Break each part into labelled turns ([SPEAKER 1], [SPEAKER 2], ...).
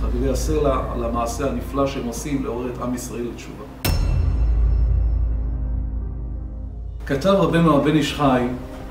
[SPEAKER 1] ולייסר למעשה הנפלא שהם עושים לעורר את עם ישראל לתשובה. כתב רבנו הבן איש חי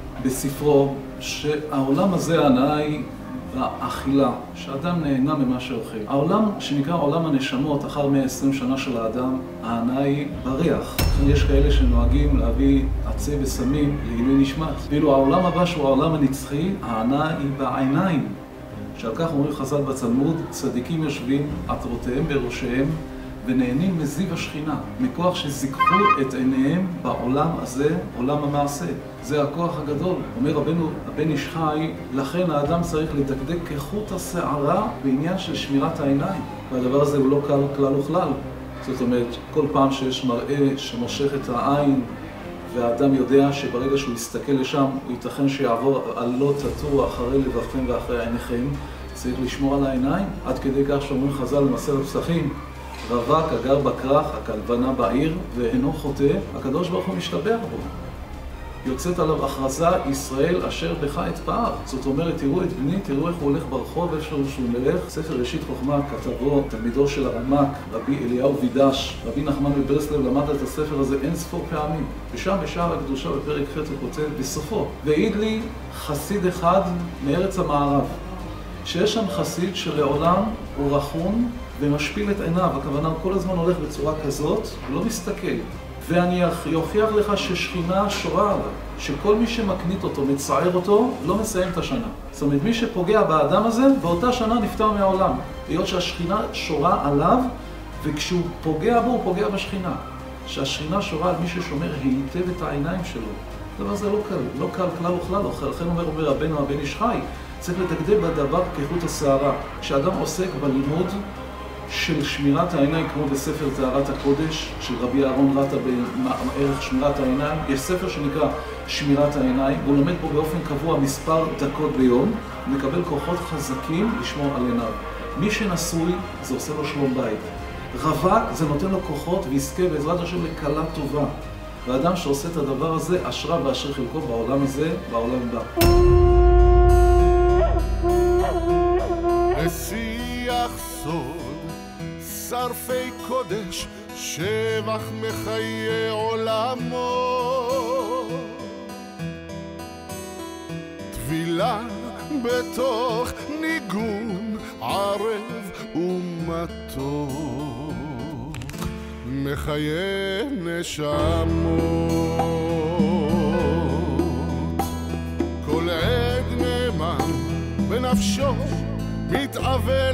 [SPEAKER 1] בספרו שהעולם הזה ההנאה היא האכילה, שאדם נהנה ממה שאוכל. העולם שנקרא עולם הנשמות, אחר 120 שנה של האדם, ההנאה היא בריח. יש כאלה שנוהגים להביא עצי וסמים לעילוי נשמת. ואילו העולם הבא שהוא העולם הנצחי, ההנאה היא בעיניים. שעל כך אומרים חז"ל בצלמוד, צדיקים יושבים עטרותיהם בראשיהם ונהנים מזיו השכינה, מכוח שזיככו את עיניהם בעולם הזה, עולם המעשה. זה הכוח הגדול. אומר רבנו הבן איש חי, לכן האדם צריך לדקדק כחוט השערה בעניין של שמירת העיניים. והדבר הזה הוא לא קל כלל וכלל. זאת אומרת, כל פעם שיש מראה שמושך את העין, והאדם יודע שברגע שהוא יסתכל לשם, הוא ייתכן שיעבור על לא תטור אחרי לבבכם ואחרי עיניכם. צריך לשמור על העיניים, עד כדי כך שאומרים חז"ל במסכת פסחים, רווק הגר בכרך, הכלבנה בעיר, ואינו חוטא, הקדוש ברוך הוא משתבח בו. יוצאת עליו הכרזה, ישראל אשר בך אתפאר. זאת אומרת, תראו את בני, תראו איך הוא הולך ברחוב, איפה שהוא מלך. ספר ראשית חוכמה כתבו תלמידו של הרמ"ק, רבי אליהו וידש, רבי נחמן מברסלב למד את הספר הזה אין ספור פעמים. ושם בשער הקדושה בפרק ח' הוא כותב בסופו, והעיד לי חסיד אחד מארץ המערב, שיש שם חסיד שלעולם הוא רחום ומשפיל את עיניו, הכוונה הוא כל הזמן הולך בצורה כזאת, הוא לא מסתכל. ואני אוכיח לך ששכינה שורה עליו, שכל מי שמקנית אותו, מצער אותו, לא מסיים את השנה. זאת אומרת, מי שפוגע באדם הזה, באותה שנה נפטר מהעולם. היות שהשכינה שורה עליו, וכשהוא פוגע בו, הוא פוגע בשכינה. שהשכינה שורה על מי ששומר היטב את העיניים שלו. הדבר הזה לא קל, לא קל כלל וכלל. לכן אומר רבנו הבן איש חי, צריך לדקדק בדבר כחוט השערה. כשאדם עוסק בלימוד של שמירת העיניים, כמו בספר טהרת הקודש של רבי אהרון רטה בערך שמירת העיניים, יש ספר שנקרא שמירת העיניים, הוא לומד פה באופן קבוע מספר דקות ביום, מקבל כוחות חזקים לשמור על עיניו. מי שנשוי, זה עושה לו שלום בית. רווק, זה נותן לו כוחות ויזכה בעזרת השם לקלה טובה. והאדם שעושה את הדבר הזה, אשריו ואשר חלקו בעולם הזה, בעולם הבא.
[SPEAKER 2] בשיח סוד שרפי קודש, שבח מחיי עולמו, טבילה בתוך ניגון ערב ומתוק, מחיי נשמות. כל עד נאמן בנפשו מתאווה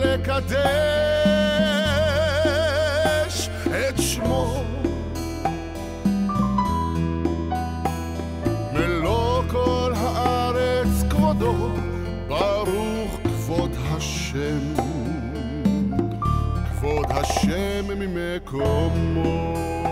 [SPEAKER 2] לקדש את שמו, מלוא כל הארץ כבודו, ברוך כבוד השם, כבוד השם ממקומו.